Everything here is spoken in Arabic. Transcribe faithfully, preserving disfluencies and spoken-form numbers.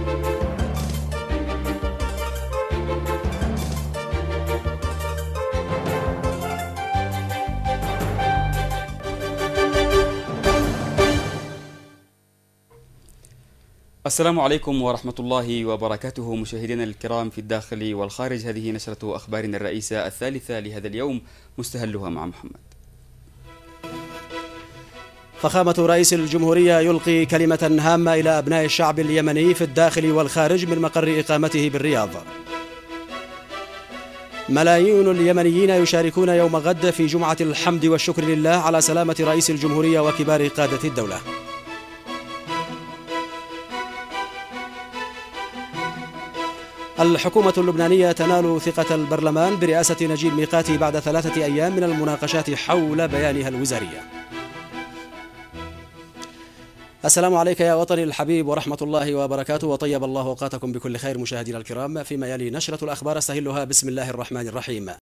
السلام عليكم ورحمة الله وبركاته، مشاهدينا الكرام في الداخل والخارج. هذه نشرة أخبارنا الرئيسة الثالثة لهذا اليوم، مستهلها مع محمد. فخامة رئيس الجمهورية يلقي كلمة هامة إلى أبناء الشعب اليمني في الداخل والخارج من مقر إقامته بالرياض. ملايين اليمنيين يشاركون يوم غد في جمعة الحمد والشكر لله على سلامة رئيس الجمهورية وكبار قادة الدولة. الحكومة اللبنانية تنال ثقة البرلمان برئاسة نجيب ميقاتي بعد ثلاثة أيام من المناقشات حول بيانها الوزارية. السلام عليك يا وطني الحبيب ورحمة الله وبركاته، وطيب الله أوقاتكم بكل خير. مشاهدينا الكرام، فيما يلي نشرة الأخبار استهلها بسم الله الرحمن الرحيم.